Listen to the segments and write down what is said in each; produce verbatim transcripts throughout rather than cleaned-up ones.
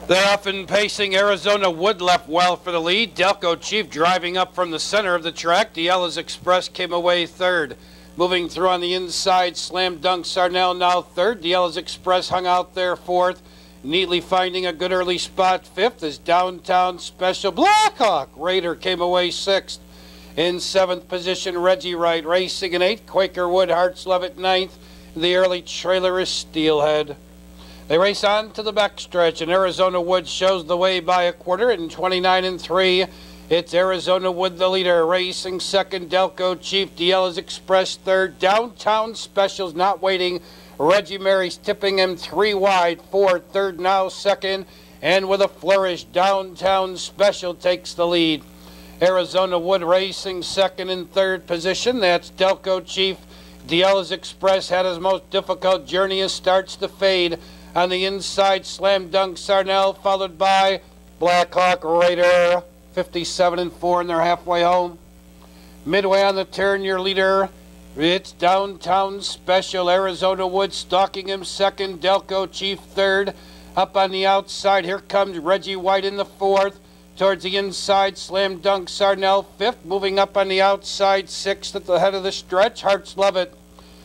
They're often pacing Arizona Wood left well for the lead. Delco Chief driving up from the center of the track. Diala's Express came away third. Moving through on the inside, Slam Dunk Sarnell now third. Diala's Express hung out there fourth. Neatly finding a good early spot fifth is Downtown Special. Blackhawk Raider came away sixth. In seventh position, Reggie Wright racing in eighth. Quaker Wood Hearts Love at ninth. The early trailer is Steelhead. They race on to the backstretch, and Arizona Wood shows the way by a quarter in twenty-nine and three. It's Arizona Wood the leader, racing second, Delco Chief, Diala's Express third, Downtown Specials not waiting. Reggie Mary's tipping him three wide, fourth, third now second, and with a flourish, Downtown Special takes the lead. Arizona Wood racing second and third position. That's Delco Chief. Diala's Express had his most difficult journey and starts to fade. On the inside, Slam Dunk Sarnell, followed by Blackhawk Raider, fifty-seven and four, and they're halfway home. Midway on the turn, your leader, it's Downtown Special. Arizona Wood stalking him second, Delco Chief third. Up on the outside, here comes Reggie White in the fourth. Towards the inside, Slam Dunk Sarnell fifth. Moving up on the outside, sixth at the head of the stretch. Hearts Love It.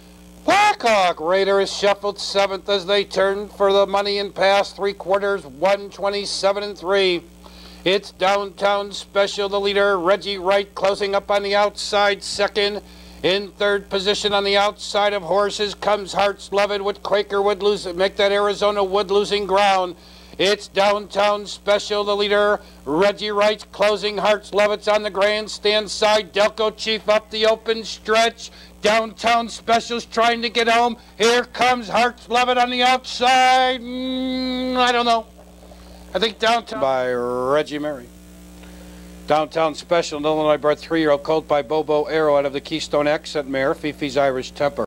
Blackhawk Raider is shuffled seventh as they turn for the money and pass three quarters, one twenty-seven and three. It's Downtown Special, the leader. Reggie Wright closing up on the outside second. In third position on the outside of horses comes Hearts Love It with Quaker Wood losing, make that Arizona Wood losing ground. It's Downtown Special, the leader. Reggie Wright closing. Hearts Love It's on the grandstand side. Delco Chief up the open stretch. Downtown Special's trying to get home. Here comes Hearts Love It on the outside. Mm, I don't know. I think Downtown by Reggie Mary. Downtown Special, an Illinois bred three-year-old colt by Bobo Arrow out of the Keystone Accent mare, Fifi's Irish Temper.